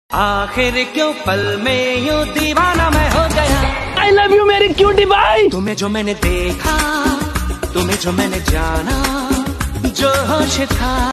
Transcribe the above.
आखिर क्यों पल में यूं दीवाना मैं हो गया। I love you मेरी क्यूटी बाई। तुम्हें जो मैंने देखा, तुम्हें जो मैंने जाना, जो होश था